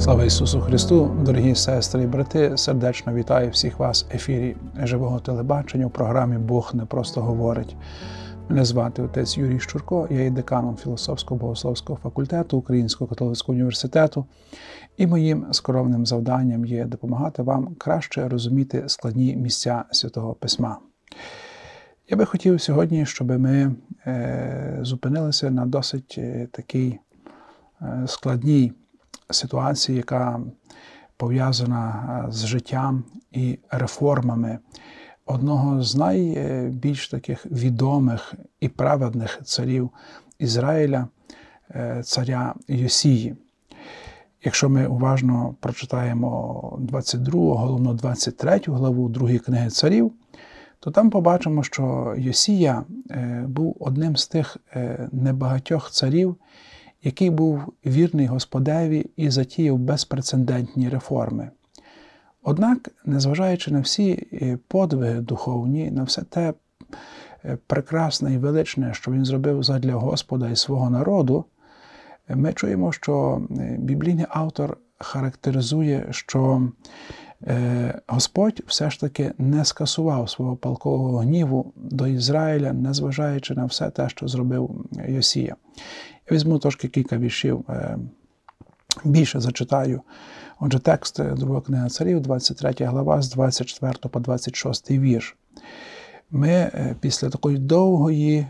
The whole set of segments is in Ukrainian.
Слава Ісусу Христу! Дорогі сестри і брати, сердечно вітаю всіх вас в ефірі живого телебачення у програмі «Бог не просто говорить». Мене звати отець Юрій Щурко, я є деканом філософсько-богословського факультету Українського католицького університету, і моїм скромним завданням є допомагати вам краще розуміти складні місця Святого Письма. Я би хотів сьогодні, щоб ми зупинилися на досить такій складній ситуації, яка пов'язана з життям і реформами одного з найбільш таких відомих і праведних царів Ізраїля, царя Йосії. Якщо ми уважно прочитаємо 22, головно 23 главу другої книги царів, то там побачимо, що Йосія був одним з тих небагатьох царів, який був вірний Господеві і затіяв безпрецедентні реформи. Однак, незважаючи на всі подвиги духовні, на все те прекрасне і величне, що він зробив задля Господа і свого народу, ми чуємо, що біблійний автор характеризує, що Господь все ж таки не скасував свого палкого гніву до Ізраїля, незважаючи на все те, що зробив Йосія. Я візьму трошки кілька віршів, більше зачитаю. Отже, текст 2 книги царів, 23 глава, з 24 по 26 вірш. Ми після такої довгої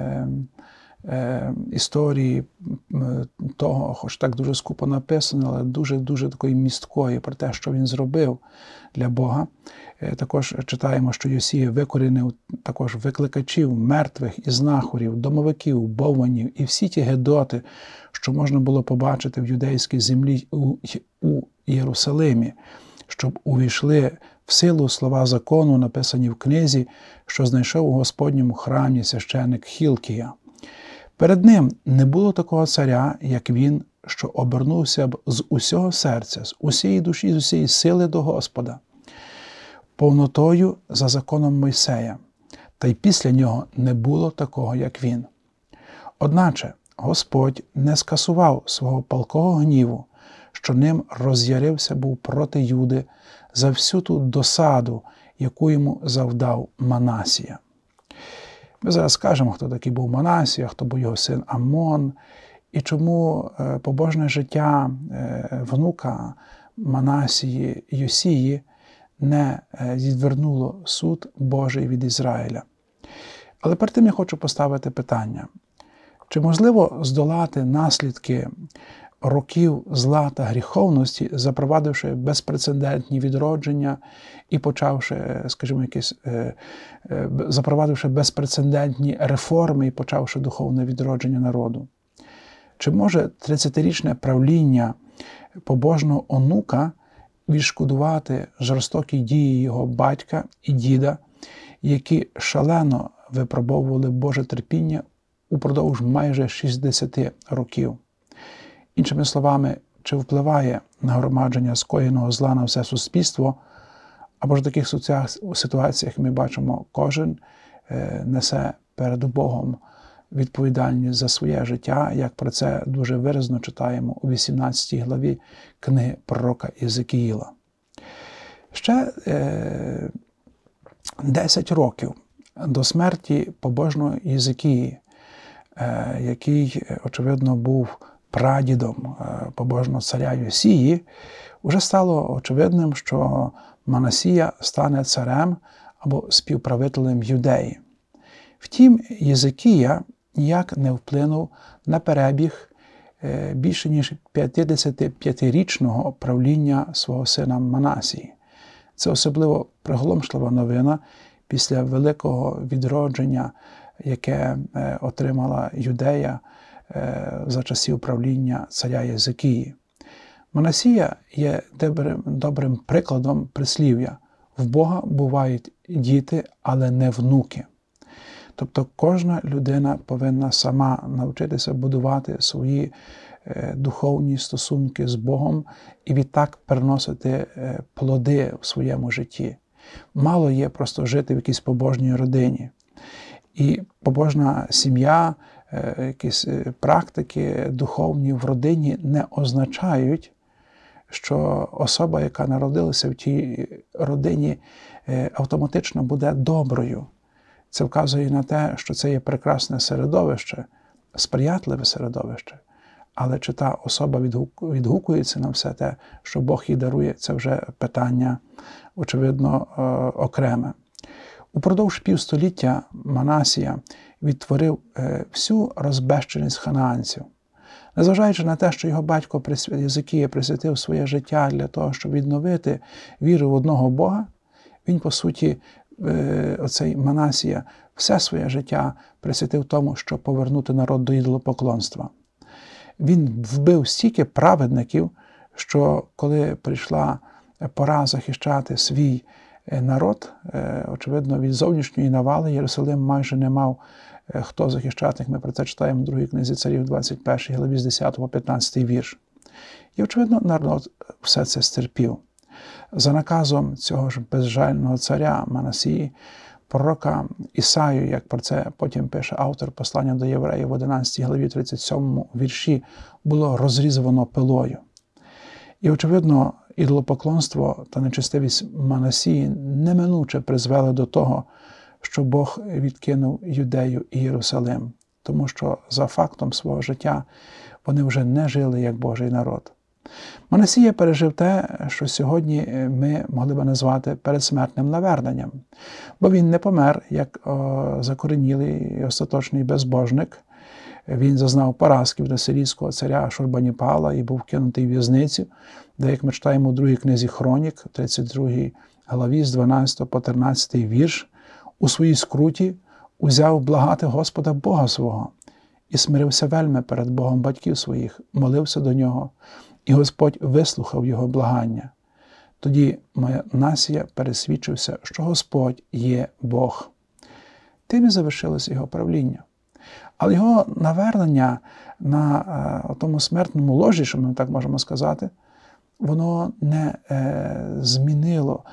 історії того, хоч так дуже скупо написано, але дуже такої місткої про те, що він зробив для Бога. Також читаємо, що Йосія викорінив також викликачів, мертвих і знахарів, домовиків, бовванів і всі ті гедоти, що можна було побачити в юдейській землі у Єрусалимі, щоб увійшли в силу слова закону, написані в книзі, що знайшов у Господньому храмі священик Хілкія. Перед ним не було такого царя, як він, що обернувся б з усього серця, з усієї душі, з усієї сили до Господа, повнотою за законом Мойсея, та й після нього не було такого, як він. Одначе Господь не скасував свого палкого гніву, що ним роз'ярився був проти Юди за всю ту досаду, яку йому завдав Манасія. Ми зараз скажемо, хто такий був Манасія, хто був його син Амон, і чому побожне життя внука Манасії Йосії не відвернуло суд Божий від Ізраїля. Але перед тим я хочу поставити питання. Чи можливо здолати наслідки років зла та гріховності, запровадивши безпрецедентні відродження і почавши, скажімо, запровадивши безпрецедентні реформи і почавши духовне відродження народу? Чи може 30-річне правління побожного онука відшкодувати жорстокі дії його батька і діда, які шалено випробовували Боже терпіння упродовж майже 60 років? Іншими словами, чи впливає нагромадження скоєного зла на все суспільство, або ж в таких ситуаціях ми бачимо, кожен несе перед Богом відповідальність за своє життя, як про це дуже виразно читаємо у 18 главі книги пророка Єзекіїла. Ще 10 років до смерті побожного Єзекії, який, очевидно, був прадідом побожного царя Йосії, вже стало очевидним, що Манасія стане царем або співправителем Юдеї. Втім, Єзекія ніяк не вплинув на перебіг більше ніж 55-річного правління свого сина Манасії. Це особливо приголомшлива новина після великого відродження, яке отримала Юдея за часів правління царя Єзекії. Манасія є добрим прикладом прислів'я: в Бога бувають діти, але не внуки. Тобто кожна людина повинна сама навчитися будувати свої духовні стосунки з Богом і відтак переносити плоди в своєму житті. Мало є просто жити в якійсь побожній родині. І побожна сім'я, якісь практики духовні в родині не означають, що особа, яка народилася в тій родині, автоматично буде доброю. Це вказує на те, що це є прекрасне середовище, сприятливе середовище. Але чи та особа відгукується на все те, що Бог їй дарує, це вже питання, очевидно, окреме. Упродовж півстоліття Манасія відтворив всю розбещеність ханаанців. Незважаючи на те, що його батько Єзикія присвятив своє життя для того, щоб відновити віру в одного Бога, він, по суті, оцей Манасія, все своє життя присвятив тому, щоб повернути народ до ідолопоклонства. Він вбив стільки праведників, що коли прийшла пора захищати свій народ, очевидно, від зовнішньої навали Єрусалим майже не мав хто захищати. Ми про це читаємо в 2 книзі Царів, 21 главі з 10 по 15 вірш. І, очевидно, народ все це стерпів. За наказом цього ж безжального царя Манасії, пророка Ісаю, як про це потім пише автор послання до євреїв в 11 главі 37 вірші, було розрізано пилою. І, очевидно, ідолопоклонство та нечестивість Манасії неминуче призвели до того, що Бог відкинув Юдею і Єрусалим, тому що за фактом свого життя вони вже не жили як Божий народ. Манасія пережив те, що сьогодні ми могли би назвати передсмертним наверненням, бо він не помер, як закоренілий і остаточний безбожник. Він зазнав поразки від асирійського царя Шурбаніпала і був вкинутий в в'язницю, де, як ми читаємо у 2 книзі Хронік, 32 главі з 12 по 13 вірш, у своїй скруті узяв благати Господа Бога свого і смирився вельми перед Богом батьків своїх, молився до нього, і Господь вислухав його благання. Тоді Манасія пересвідчився, що Господь є Бог. Тим і завершилося його правління. Але його навернення на тому смертному ложі, що ми так можемо сказати, воно не змінило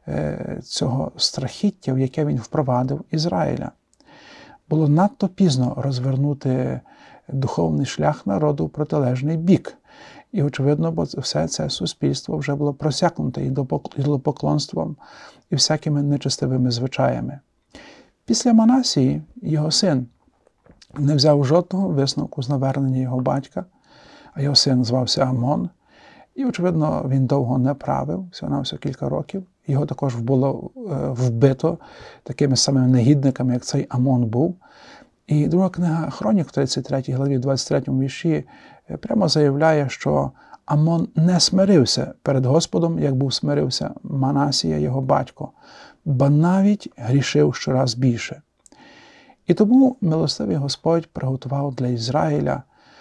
цього страхіття, в яке він впровадив Ізраїля. Було надто пізно розвернути духовний шлях народу в протилежний бік. І, очевидно, бо все це суспільство вже було просякнуте ідолопоклонством і всякими нечестивими звичаями. Після Манасії його син не взяв жодного висновку з навернення його батька, а його син звався Амон. І, очевидно, він довго не правив, всього-навсього кілька років. Його також було вбито такими самими негідниками, як цей Амон був. І друга книга Хронік в 33 главі, 23 вірші прямо заявляє, що Амон не смирився перед Господом, як був смирився Манасія, його батько, ба навіть грішив щораз більше. І тому милостивий Господь приготував для Ізраїля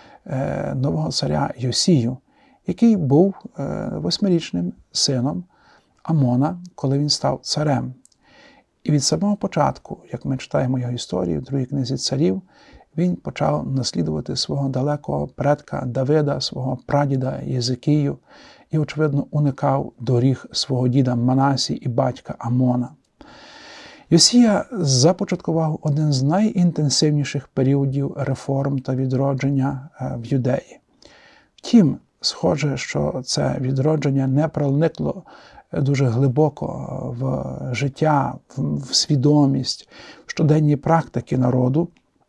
нового царя Йосію, який був 8-річним сином Амона, коли він став царем. І від самого початку, як ми читаємо його історію в 2 книзі Царів, він почав наслідувати свого далекого предка Давида, свого прадіда Єзикію, і, очевидно, уникав доріг свого діда Манасії і батька Амона. Йосія започаткував один з найінтенсивніших періодів реформ та відродження в Юдеї. Втім, схоже, що це відродження не проникло дуже глибоко в життя, в свідомість, в щоденні практики народу,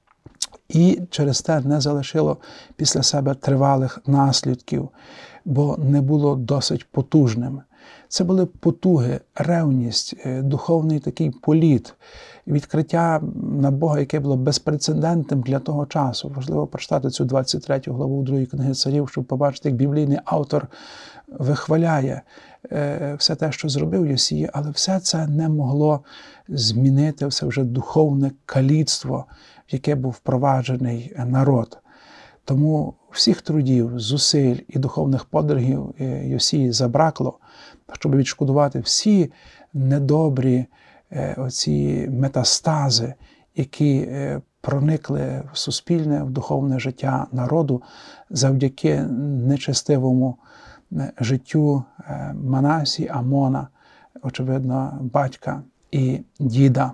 і через те не залишило після себе тривалих наслідків, бо не було досить потужним. Це були потуги, ревність, духовний такий політ, відкриття на Бога, яке було безпрецедентним для того часу. Важливо прочитати цю 23 главу 2 книги Царів, щоб побачити, як біблійний автор вихваляє все те, що зробив Йосія, але все це не могло змінити все вже духовне каліцтво, в яке був впроваджений народ. Тому всіх трудів, зусиль і духовних подвигів Йосії забракло, щоб відшкодувати всі недобрі оці метастази, які проникли в суспільне, в духовне життя народу завдяки нечестивому життю Манасії, Амона, очевидно, батька і діда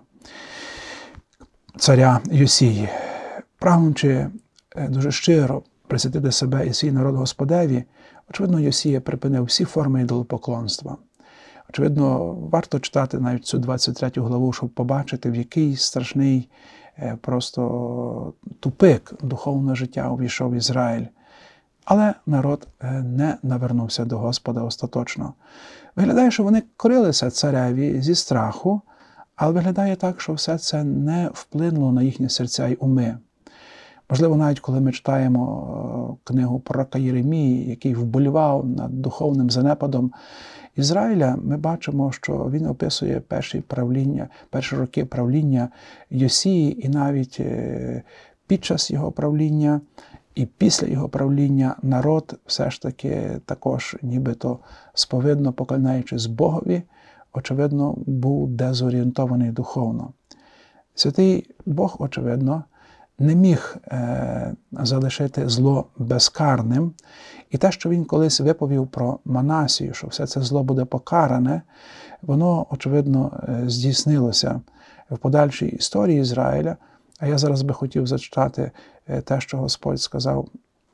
царя Йосії. Прагнучи дуже щиро присвятити себе і свій народ Господеві, Очевидно, Йосія припинив всі форми ідолопоклонства. Очевидно, варто читати навіть цю 23 главу, щоб побачити, в який страшний просто тупик духовного життя увійшов Ізраїль. Але народ не навернувся до Господа остаточно. Виглядає, що вони корилися цареві зі страху, але виглядає так, що все це не вплинуло на їхні серця й уми. Можливо, навіть коли ми читаємо книгу пророка Єремії, який вболівав над духовним занепадом Ізраїля, ми бачимо, що він описує перші роки правління Йосії, і навіть під час його правління і після його правління народ все ж таки також нібито сповідно поклоняючись Богові, очевидно, був дезорієнтований духовно. Святий Бог, очевидно, не міг залишити зло безкарним. І те, що він колись виповів про Манасію, що все це зло буде покаране, воно, очевидно, здійснилося в подальшій історії Ізраїля. А я зараз би хотів зачитати те, що Господь сказав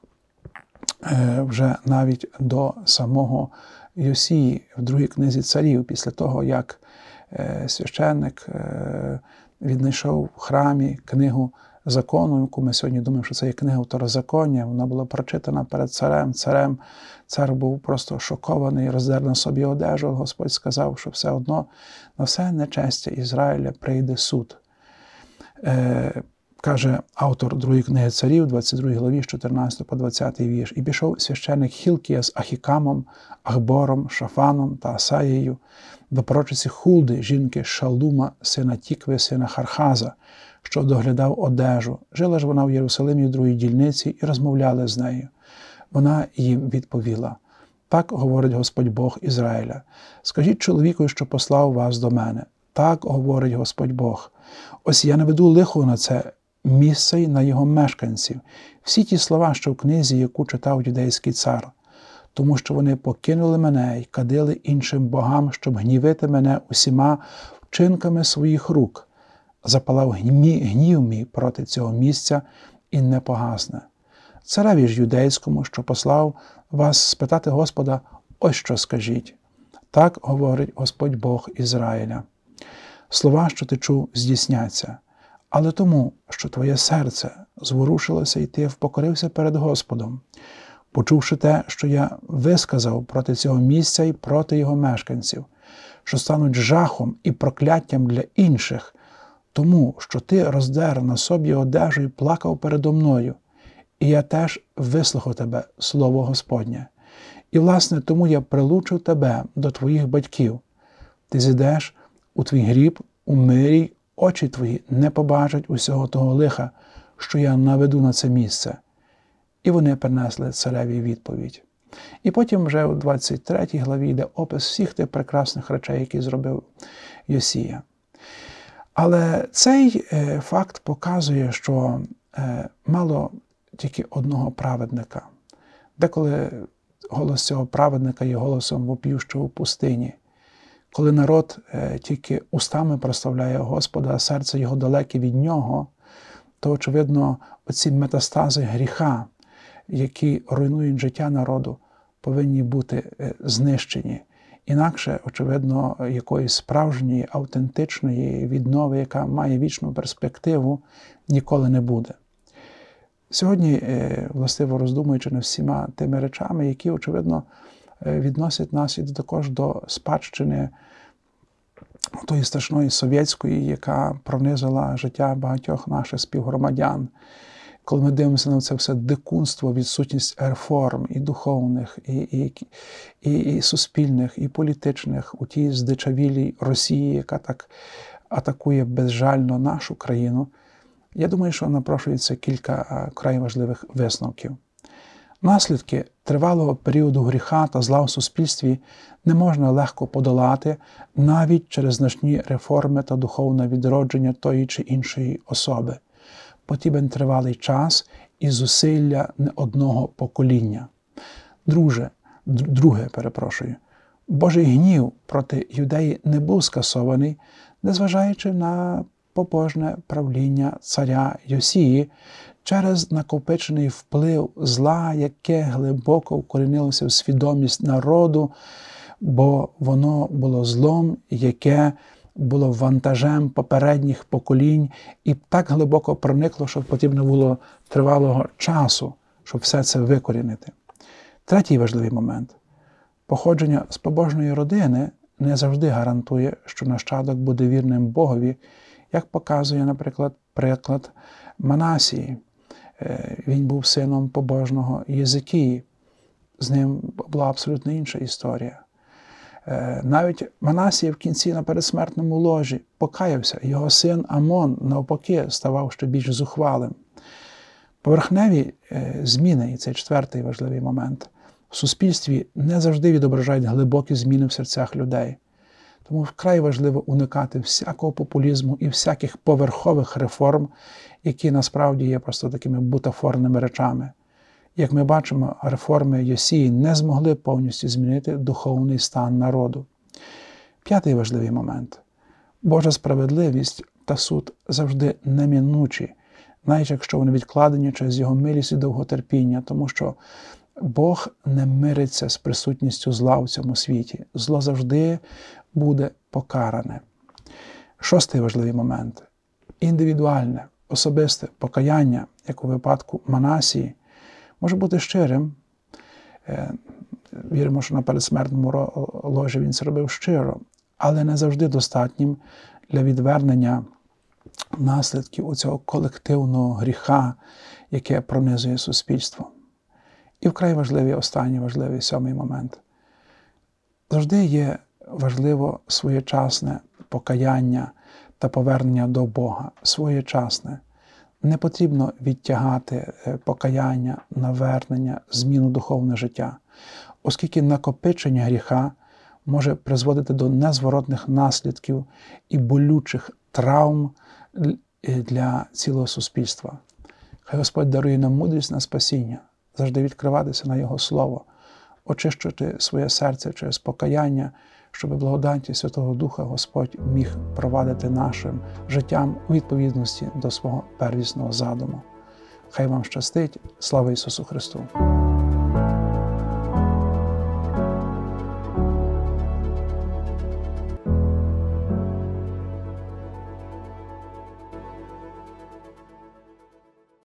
вже навіть до самого Йосії в другій книзі царів, після того, як священник віднайшов в храмі книгу закону, яку ми сьогодні думаємо, що це є книга Второзаконня. Вона була прочитана перед царем. Цар був просто шокований, роздер на собі одежу. Господь сказав, що все одно на все нечестя Ізраїля прийде суд. Каже автор другої книги царів, 22 главі, з 14 по 20 вірш. «І пішов священник Хілкія з Ахікамом, Ахбором, Шафаном та Асаєю до пророчиці Хулди, жінки Шалума, сина Тікви, сина Хархаза, що доглядав одежу. Жила ж вона в Єрусалимі в другій дільниці, і розмовляли з нею. Вона їм відповіла: так говорить Господь Бог Ізраїля. Скажіть чоловіку, що послав вас до мене. Так говорить Господь Бог. Ось я наведу лихо на це місце й на його мешканців. Всі ті слова, що в книзі, яку читав юдейський цар. Тому що вони покинули мене й кадили іншим богам, щоб гнівити мене усіма вчинками своїх рук. Запалав гнів мій проти цього місця і не погасне. Цареві ж юдейському, що послав вас спитати Господа, ось що скажіть. Так говорить Господь Бог Ізраїля. Слова, що ти чув, здійсняться. Але тому, що твоє серце зворушилося і ти впокорився перед Господом, почувши те, що я висказав проти цього місця і проти його мешканців, що стануть жахом і прокляттям для інших, тому, що ти роздер на собі одежу і плакав передо мною, і я теж вислухав тебе, слово Господнє. І, власне, тому я прилучив тебе до твоїх батьків. Ти зійдеш у твій гріб у мирі, очі твої не побачать усього того лиха, що я наведу на це місце. І вони принесли цареві відповідь. І потім вже у 23 главі йде опис всіх тих прекрасних речей, які зробив Йосія. Але цей факт показує, що мало тільки одного праведника. Деколи голос цього праведника є голосом вопіющого в пустині. Коли народ тільки устами прославляє Господа, а серце його далеке від нього, то, очевидно, оці метастази гріха, які руйнують життя народу, повинні бути знищені. Інакше, очевидно, якоїсь справжньої, автентичної віднови, яка має вічну перспективу, ніколи не буде. Сьогодні, властиво роздумуючи над всіма тими речами, які, очевидно, відносять нас і також до спадщини тої страшної совєтської, яка пронизила життя багатьох наших співгромадян. Коли ми дивимося на це все дикунство, відсутність реформ і духовних, і суспільних, і політичних у тій здичавілій Росії, яка так атакує безжально нашу країну, я думаю, що напрошується кілька край важливих висновків. Наслідки тривалого періоду гріха та зла в суспільстві не можна легко подолати навіть через значні реформи та духовне відродження тої чи іншої особи. Потрібен тривалий час і зусилля не одного покоління. Друге, Божий гнів проти юдеї не був скасований, незважаючи на побожне правління царя Йосії, через накопичений вплив зла, яке глибоко вкорінилося в свідомість народу, бо воно було злом, яке було вантажем попередніх поколінь і так глибоко проникло, що потрібно було тривалого часу, щоб все це викорінити. Третій важливий момент. Походження з побожної родини не завжди гарантує, що нащадок буде вірним Богові, як показує, наприклад, приклад Манасії. Він був сином побожного Єзикії. З ним була абсолютно інша історія. Навіть Манасія в кінці на передсмертному ложі покаявся. Його син Амон, навпаки, ставав ще більш зухвалим. Поверхневі зміни, і це четвертий важливий момент, в суспільстві не завжди відображають глибокі зміни в серцях людей. Тому вкрай важливо уникати всякого популізму і всяких поверхових реформ, які насправді є просто такими бутафорними речами. Як ми бачимо, реформи Йосії не змогли повністю змінити духовний стан народу. П'ятий важливий момент. Божа справедливість та суд завжди неминучі, навіть якщо вони відкладені через його милість і довготерпіння, тому що Бог не мириться з присутністю зла в цьому світі. Зло завжди буде покаране. Шостий важливий момент. Індивідуальне, особисте покаяння, як у випадку Манасії, може бути щирим. Віримо, що на передсмертному ложі він це робив щиро, але не завжди достатнім для відвернення наслідків оцього колективного гріха, яке пронизує суспільство. І вкрай важливий, останній важливий, сьомий момент. Завжди є важливо своєчасне покаяння та повернення до Бога. Своєчасне. Не потрібно відтягати покаяння, навернення, зміну духовного життя, оскільки накопичення гріха може призводити до незворотних наслідків і болючих травм для цілого суспільства. Хай Господь дарує нам мудрість на спасіння, завжди відкриватися на Його Слово, очищувати своє серце через покаяння, щоб благодаті Святого Духа Господь міг провадити нашим життям у відповідності до свого первісного задуму. Хай вам щастить. Слава Ісусу Христу!